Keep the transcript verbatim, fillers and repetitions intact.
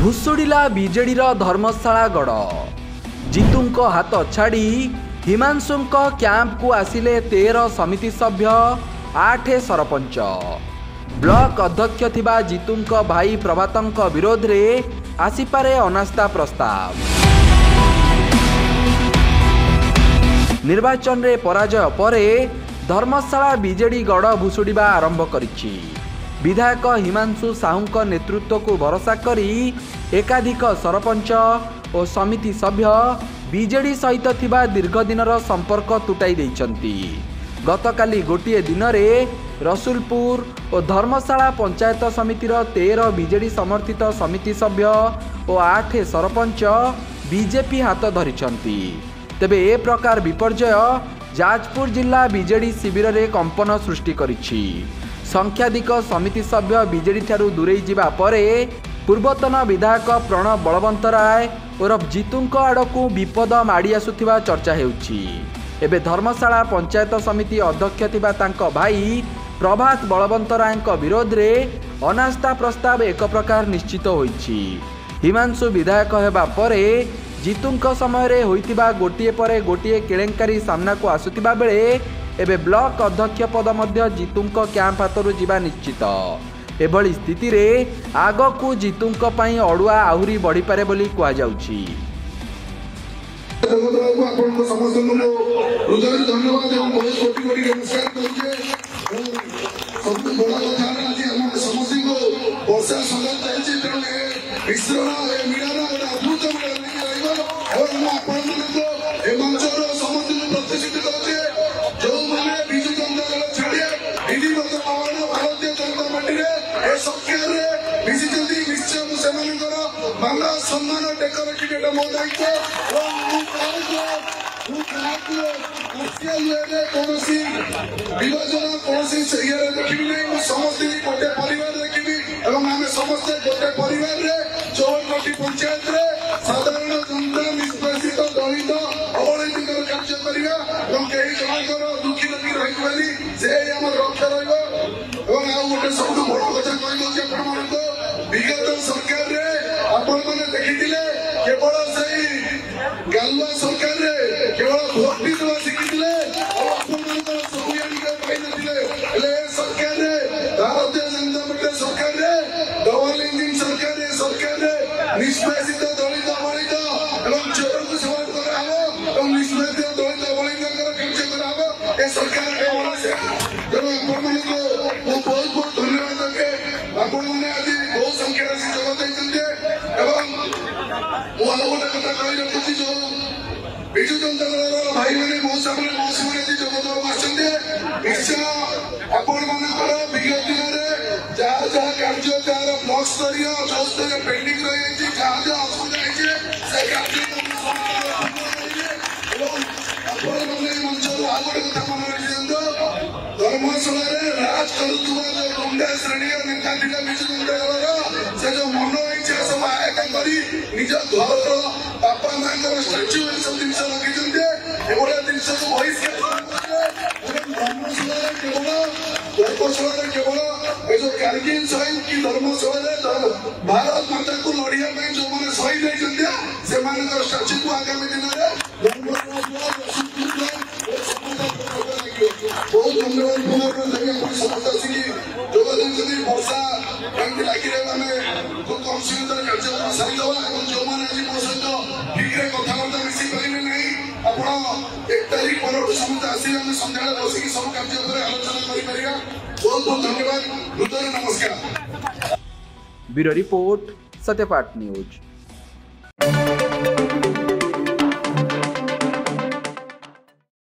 भुशुड़िला BJD धर्मशाला गड़ जीतू हाथ छाड़ी हिमांशु कैंप को आसिले तेरह समिति सभ्य आठ सरपंच ब्लॉक अध्यक्ष थिबा जीतू भाई प्रभात विरोध रे आसीपारे अनास्था प्रस्ताव। निर्वाचन रे पराजय परे धर्मशाला बीजेडी गड़ भुशुड़िबा आरंभ करिछि। विधायक हिमांशु साहू नेतृत्व को भरोसा करी एकाधिक सरपंच और समिति सभ्य बीजेडी सहित थिबा दीर्घ दिनर संपर्क तुटाई देइछन्ति। गतकाली गोटिए दिन रे रसुलपुर और धर्मशाला पंचायत समितिर तेरह बीजेडी समर्थित समिति सभ्य और आठ सरपंच बीजेपी हाथ धरिछन्ति। तेबे ए प्रकार विपर्जय जाजपुर जिला बीजेडी शिविर रे कंपन सृष्टि करिछि। संख्याधिक समिति सभ्य बीजेडी ठारू दूरेई जिबा परे पूर्वतन विधायक प्रणव बलवंत राय और जीतू आड़कू विपद माड़ी आसुथिबा चर्चा हेउछि। एबे धर्मशाला पंचायत समिति अध्यक्ष थिबा तांको भाई प्रभात बलवंत राय विरोध रे अनास्था प्रस्ताव एक प्रकार निश्चित होइछि। हिमांशु विधायक हेबा परे जीतू समय रे होइतिबा गोटिए परे गोटिए केलेंकारी सामना को आसुतिबा बेले एबे ब्लॉक अध्यक्ष पद मध्य जीतू कैंप हाथरू जिबा निश्चित। एभली स्थिति रे आगो को जीतू पई अड़ुआ आहुरी बढ़ी पारे बोली कुआ जाउछि। सम्मान डेकोरेटिव मो दायित्व विभाजन कौन देखी नहीं समस्त गोटे परिवार देखी आम समस्ते गोटे परिवार चौवनटी पंचायत साधारण जनता निष्पेषित दलित अवहेलित कार्य करवा कई जनकर दुखी दुखी रही से आम रक्षा रोटे सब बड़ कथा कही विगत सरकार आपण मैंने देखी केवल से गालुआ सरकार केवल भोटी देवा शिखी सरकार भारतीय जनता पार्टी सरकार डबल इंजिन सरकार सरकार निष्पेषित दलित अवहेलित और चोर को सवाल कर निष्पेषित दलित अवहेलित कार्य कर सरकार तेणु आपण मैं बहुत बहुत धन्यवाद देखे आपण मैंने आज बहुत संख्या गोटे कथा कही रखुची जो विजु जनता दल भाई मैंने मो सामने मौसी मैंने जगत निश्चय आपण मानकर विगत दिन में जहाँ जहाँ कार्य जार ब्लॉक स्तरीय जो स्तरीय पेंडिंग रही जहाँ जहाँ असुविधा से कार्य मंच आ गोटे कथा मन रखिदिंत धर्मशाला राज करुवा गुंडा श्रेणी नेता थे विजु जनता दल से जो मन इच्छा सब आयता कर निज घर बापा माँ स्टाच्यू सब जिन लगे एभलिया जिन बहिष्कार धर्मशाला केवल धर्मशाला केवल जो कारगिल शहीद कि धर्मशाला भारत माता को लड़िया जो मैंने शहीद होती से स्टाच्यू को आगामी दिन में बहुत धन्यवाद समस्त आसिक जोगदी वर्षा लगे आम कम सुविधा कार्यक्रम सारीदे जो मैंने आज मो सहित ठीक कथबार्ता मिसी पारे ना आप एक तारीख पर समस्त आस सन्ध्या बसिक सब कार्य आलोचना कर बहुत बहुत धन्यवाद हृदय नमस्कार। Bureau report Satyapath news.